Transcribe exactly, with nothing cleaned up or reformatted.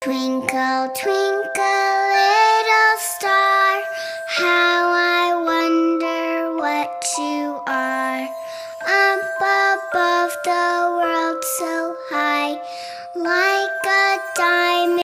Twinkle, twinkle, little star, how I wonder what you are. Up above the world so high, like a diamond.